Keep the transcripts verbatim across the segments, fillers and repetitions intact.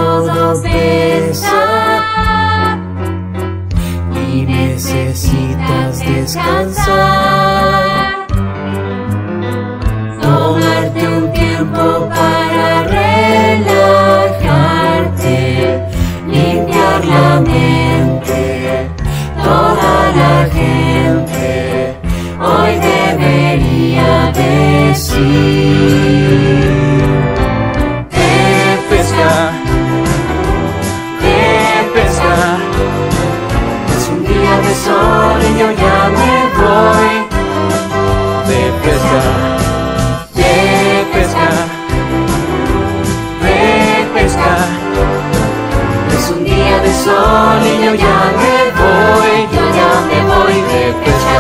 todo pesa y necesitas descansar. Tomarte un tiempo para relajarte, limpiar la mente. Toda la gente hoy debería decir: de pesca, de pesca. Es un día de sol y yo ya me voy. De pesca, de pesca, de pesca. Es un día de sol y yo ya me voy. Yo ya me voy de pesca.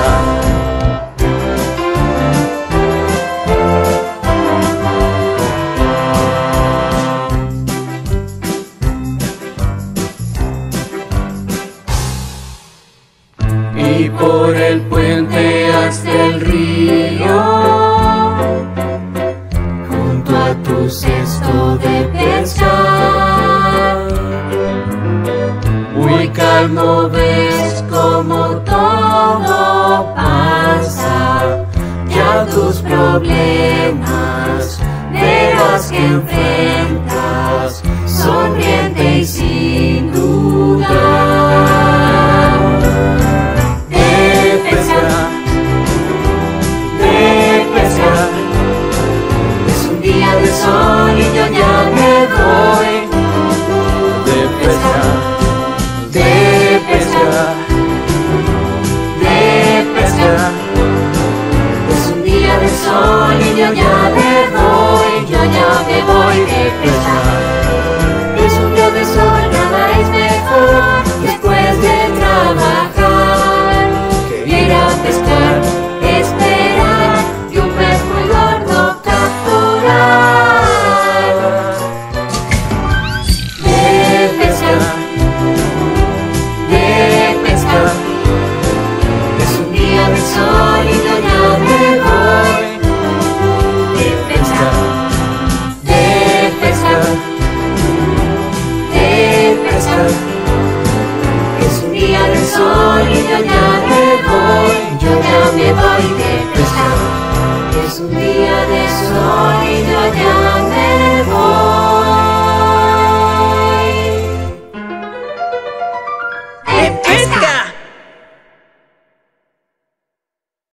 Y por el puente hasta el río, junto a tu cesto de pescar, muy calmo ves como todo pasa. Ya tus problemas verás que enfrentas.